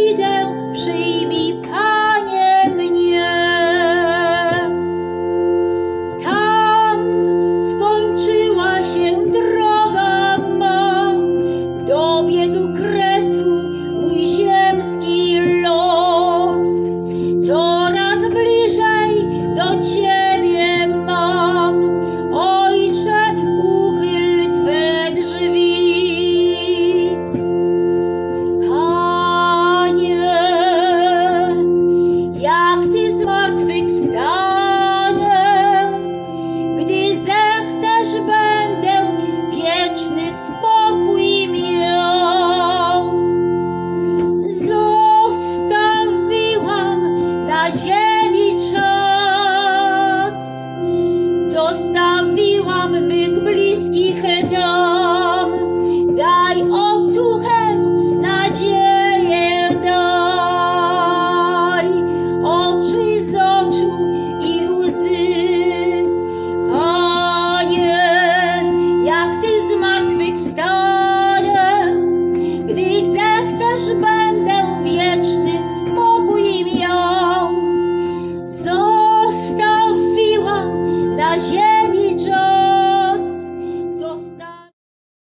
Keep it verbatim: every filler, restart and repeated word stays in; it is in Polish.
idę, przyjmij, Panie, mnie. Tam skończyła się droga ma, dobiegł kresu mój ziemski los. Coraz bliżej do Ciebie mam, Ojcze, uchyl Twe drzwi. Panie, jak Ty zmartwychwstanie, gdy zechcesz, będę wieczny spokój miał. Zostawiłam na ziemi czas, zostawiłam mych bliskich tam. Daj otuchę, nadzieję daj, oczy z oczu i łzy. Panie, jak Ty zmartwychwstanie, gdy zechcesz,